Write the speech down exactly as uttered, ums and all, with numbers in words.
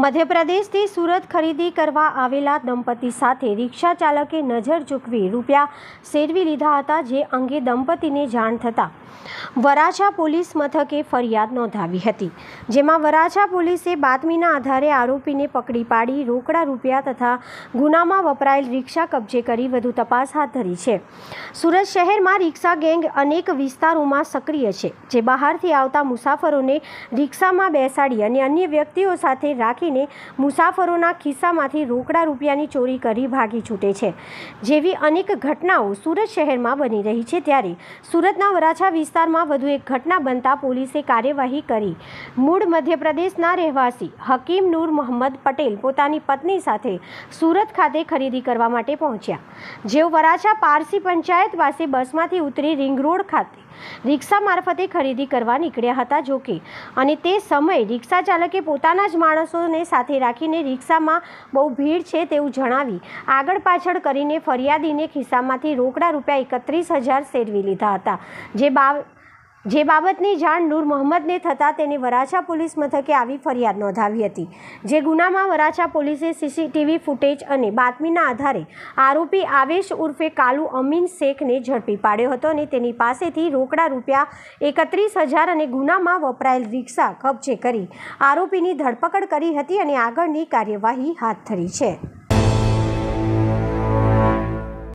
મધ્યપ્રદેશથી સુરત ખરીદી કરવા આવેલા દંપતી સાથે રિક્ષા ચાલકે નજર ચૂકવી રૂપિયા સેરવી લીધા હતા, જે અંગે દંપતીને જાણ થતાં વરાછા પોલીસ મથકે ફરિયાદ નોંધાવી હતી, જેમાં વરાછા પોલીસે બાતમીના આધારે આરોપીને પકડી પાડી રોકડા રૂપિયા તથા ગુનામાં વપરાયેલ રિક્ષા કબજે કરી વધુ તપાસ હાથ ધરી છે। સુરત શહેરમાં રિક્ષા ગેંગ અનેક વિસ્તારોમાં સક્રિય છે, જે બહારથી આવતા મુસાફરોને રિક્ષામાં બેસાડી અને અન્ય વ્યક્તિઓ સાથે રાખીને મુસાફરોના ખિસ્સામાંથી રોકડા રૂપિયાની ચોરી કરી ભાગી છૂટે છે। જેવી અનેક ઘટનાઓ સુરત શહેરમાં બની રહી છે, ત્યારે સુરતના વરાછા વિસ્તારમાં વધુ એક ઘટના બનતા પોલીસે કાર્યવાહી કરી મૂળ મધ્યપ્રદેશના રહેવાસી હકીમ નૂર મોહમ્મદ પટેલ પોતાની પત્ની સાથે સુરત ખાતે ખરીદી કરવા માટે પહોંચ્યા। જેઓ વરાછા પારસી પંચાયત પાસે બસમાંથી ઉતરી રિંગ રોડ ખાતે રિક્ષા મારફતે ખરીદી કરવા નીકળ્યા હતા। જોકે અને તે સમયે રિક્ષા ચાલકે પોતાના જ માણસોને સાથે રાખીને રિક્ષામાં બહુ ભીડ છે તેવું જણાવી આગળ પાછળ કરીને ફરિયાદીને ખિસ્સામાંથી રોકડા રૂપિયા એકત્રીસ હજાર સેરવી લીધા હતા, જે બા જે બાબતની જાણ નૂર મોહમ્મદને થતાં તેને વરાછા પોલીસ મથકે આવી ફરિયાદ નોંધાવી હતી, જે ગુનામાં વરાછા પોલીસે સીસીટીવી ફૂટેજ અને બાતમીના આધારે આરોપી આવેશ ઉર્ફે કાલુ અમીન શેખને ઝડપી પાડ્યો હતો અને તેની પાસેથી રોકડા રૂપિયા એકત્રીસ હજાર અને ગુનામાં વપરાયેલ રિક્ષા કબજે કરી આરોપીની ધરપકડ કરી હતી અને આગળની કાર્યવાહી હાથ ધરી છે।